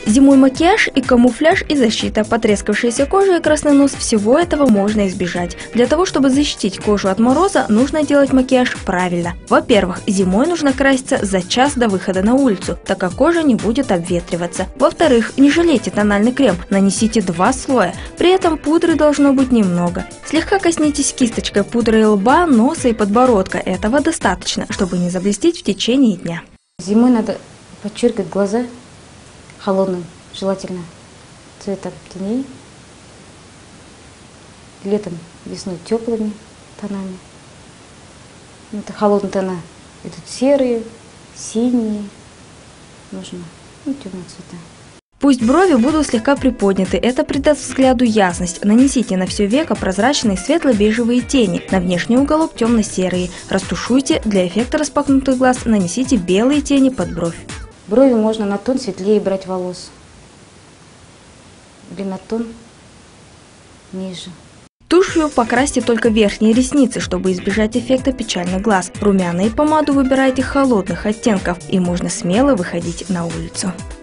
Зимой макияж и камуфляж и защита, потрескавшаяся кожа и красный нос – всего этого можно избежать. Для того, чтобы защитить кожу от мороза, нужно делать макияж правильно. Во-первых, зимой нужно краситься за час до выхода на улицу, так как кожа не будет обветриваться. Во-вторых, не жалейте тональный крем, нанесите 2 слоя, при этом пудры должно быть немного. Слегка коснитесь кисточкой пудрой лба, носа и подбородка, этого достаточно, чтобы не заблестеть в течение дня. Зимой надо подчеркивать глаза холодным, желательно цвета теней. Летом, весной теплыми тонами. Это холодные тона идут серые, синие, нужно темные цвета. Пусть брови будут слегка приподняты, это придаст взгляду ясность. Нанесите на все веко прозрачные светло-бежевые тени, на внешний уголок темно-серые. Растушуйте, для эффекта распахнутых глаз нанесите белые тени под бровь. Брови можно на тон светлее брать волос, или на тон ниже. Тушью покрасьте только верхние ресницы, чтобы избежать эффекта печальных глаз. Румяна и помаду выбирайте холодных оттенков, и можно смело выходить на улицу.